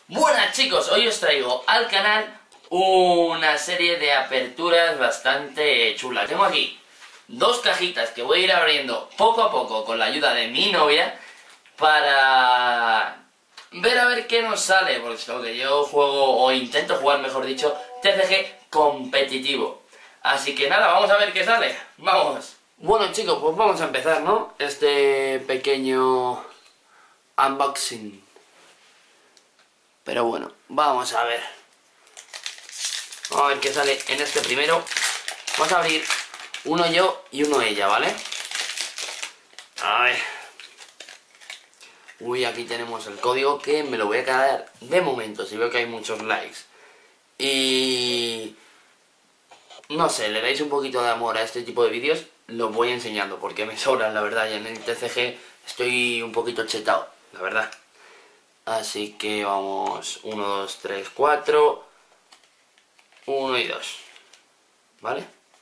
Buenas chicos, hoy os traigo al canal una serie de aperturas bastante chulas. Tengo aquí dos cajitas que voy a ir abriendo poco a poco con la ayuda de mi novia para ver a ver qué nos sale, porque yo juego, o intento jugar mejor dicho, TCG competitivo. Así que nada, vamos a ver qué sale. ¡Vamos! Bueno chicos, pues vamos a empezar, ¿no? Este pequeño unboxing. Pero bueno, vamos a ver. Vamos a ver qué sale en este primero. Vamos a abrir uno yo y uno ella, ¿vale? A ver. Uy, aquí tenemos el código que me lo voy a quedar de momento, si veo que hay muchos likes. Y... no sé, le dais un poquito de amor a este tipo de vídeos, los voy enseñando, porque me sobran, la verdad, y en el TCG estoy un poquito chetado, la verdad. Así que vamos, 1, 2, 3, 4, 1 y 2, ¿vale?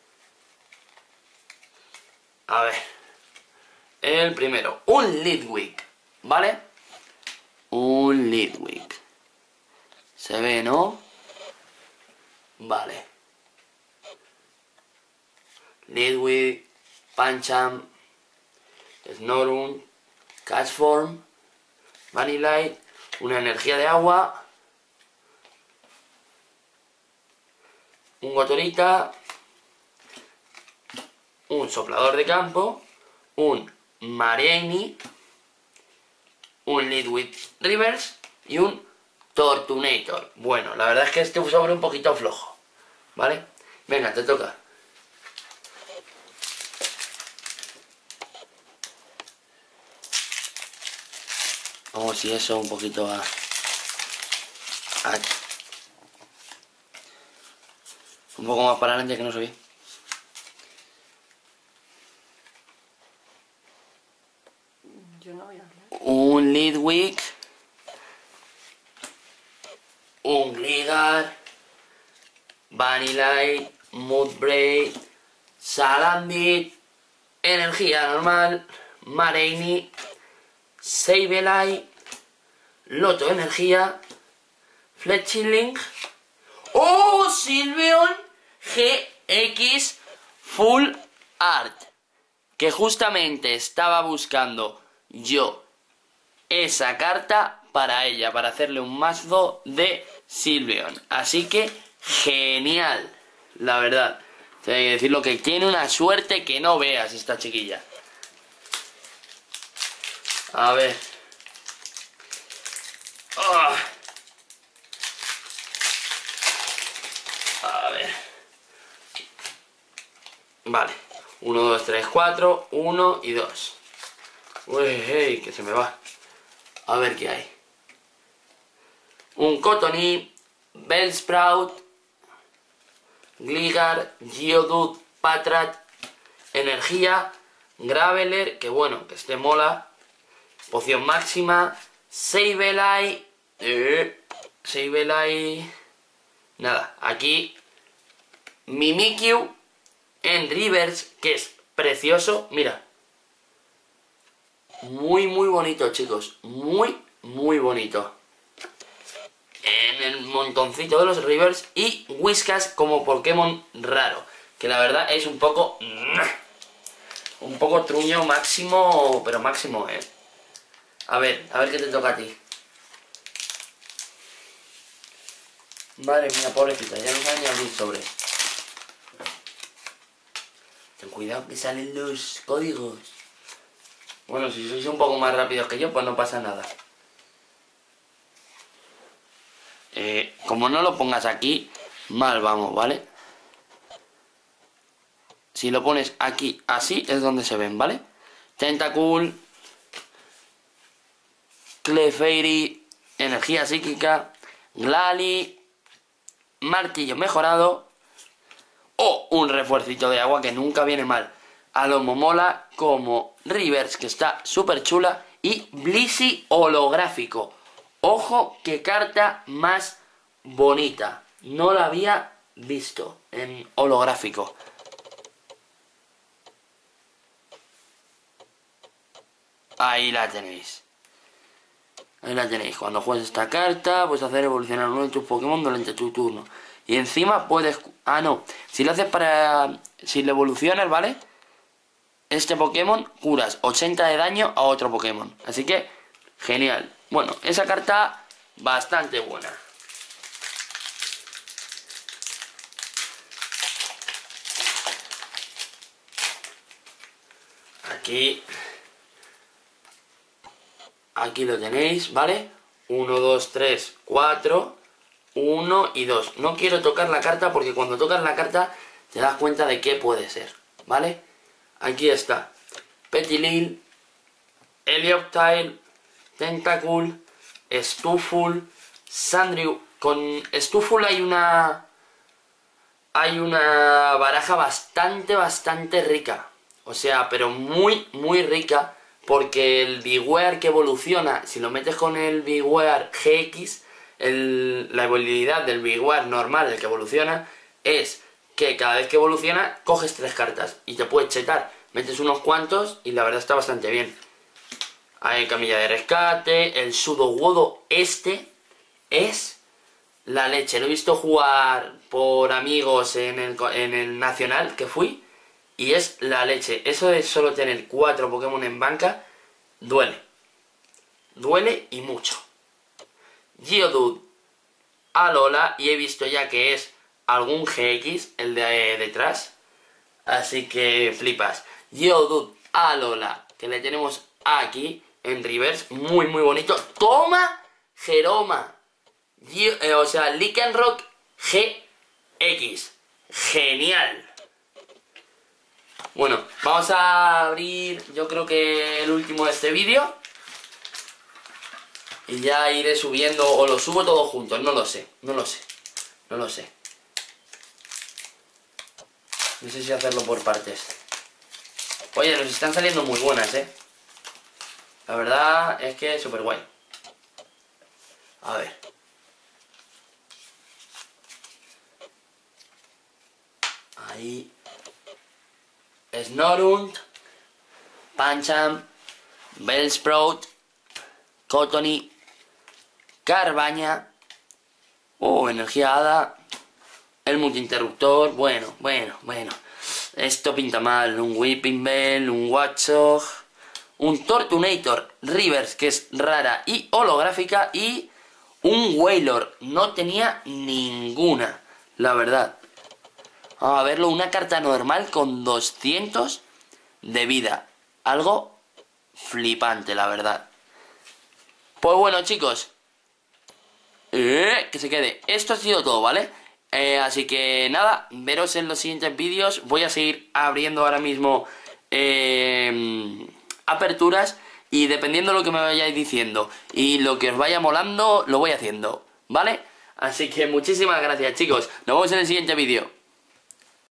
A ver, el primero, un Litwick, ¿vale? Un Litwick. ¿Se ve, no? Vale. Litwick, Pancham, Snorunt, Cashform, Vanillite, una energía de agua, un Gotorita, un soplador de campo, un Mareini, un Litwick Reverse y un Tortunator. Bueno, la verdad es que este sobre un poquito flojo, ¿vale? Venga, te toca. Vamos, si eso un poquito a... un poco más para adelante que no se ve. Yo no voy a hablar. Un Litwick, un Gligar, Vanillite, Mudbray, Salandit, energía normal, Mareini, Sableye, Loto energía, Fletchling, ¡oh! Sylveon GX Full Art, que justamente estaba buscando yo esa carta para ella, para hacerle un mazo de Sylveon. Así que genial, la verdad. Tengo que decirlo, que tiene una suerte que no veas esta chiquilla. A ver. Oh. A ver. Vale. 1, 2, 3, 4. 1 y 2. Uy, hey, que se me va. A ver qué hay. Un Cottonee, Bellsprout, Gligar, Geodude, Patrat, energía, Graveler, que bueno, que este mola. Poción máxima, Sableye, Sableye, nada, aquí Mimikyu en Reverse, que es precioso, mira. Muy bonito, chicos, muy bonito. En el montoncito de los Reverse y Whiskas como Pokémon raro, que la verdad es un poco truño máximo, pero máximo, A ver qué te toca a ti. Madre mía, pobrecita, ya no sabe ni abrir sobre. Ten cuidado que salen los códigos. Bueno, si sois un poco más rápidos que yo, pues no pasa nada. Como no lo pongas aquí, mal vamos, ¿vale? Si lo pones aquí, así, es donde se ven, ¿vale? Tentacool, Clefairy, energía psíquica, Glalie, martillo mejorado o un refuercito de agua que nunca viene mal. Alomomola como Reverse, que está súper chula, y Blissey holográfico. Ojo, qué carta más bonita. No la había visto en holográfico. Ahí la tenéis. Ahí la tenéis. Cuando juegues esta carta, puedes hacer evolucionar uno de tus Pokémon durante tu turno. Y encima puedes... Ah, no. Si lo haces para... Si le evolucionas, ¿vale? Este Pokémon curas 80 de daño a otro Pokémon. Así que, genial. Bueno, esa carta bastante buena. Aquí lo tenéis, ¿vale? 1, 2, 3, 4, 1 y 2. No quiero tocar la carta porque cuando tocas la carta te das cuenta de qué puede ser, ¿vale? Aquí está. Petilil, Helioptile, Tentacool, Stuful, Sandrew. Con Stuful hay una baraja bastante rica. O sea, pero muy rica. Porque el Bewear que evoluciona, si lo metes con el Bewear GX, la habilidad del Bewear normal, el que evoluciona, es que cada vez que evoluciona, coges 3 cartas y te puedes chetar. Metes unos cuantos y la verdad está bastante bien. Hay camilla de rescate, el Sudowoodo este es la leche. Lo he visto jugar por amigos en el Nacional que fui. Y es la leche. Eso de solo tener 4 Pokémon en banca, duele. Duele y mucho. Geodude, Alola, y he visto ya que es algún GX, el de detrás. Así que flipas. Geodude, Alola, que le tenemos aquí en reverse, muy bonito. ¡Toma! Jeroma. O sea, Lycanroc GX. Genial. Bueno, vamos a abrir, yo creo que el último de este vídeo. Y ya iré subiendo, o lo subo todo juntos, no lo sé. No sé si hacerlo por partes. Oye, nos están saliendo muy buenas, La verdad es que es súper guay. A ver. Ahí. Snorunt, Pancham, Bellsprout, Cottonee, Carbaña, Energía Hada, el multi-interruptor, bueno. Esto pinta mal, un Whipping Bell, un Watchog, un Tortunator Reverse, que es rara y holográfica, y un Wailord. No tenía ninguna, la verdad. Vamos a verlo, una carta normal con 200 de vida. Algo flipante, la verdad. Pues bueno, chicos. Que se quede. Esto ha sido todo, ¿vale? Así que nada, veros en los siguientes vídeos. Voy a seguir abriendo ahora mismo aperturas. Y dependiendo de lo que me vayáis diciendo y lo que os vaya molando, lo voy haciendo, ¿vale? Así que muchísimas gracias, chicos. Nos vemos en el siguiente vídeo.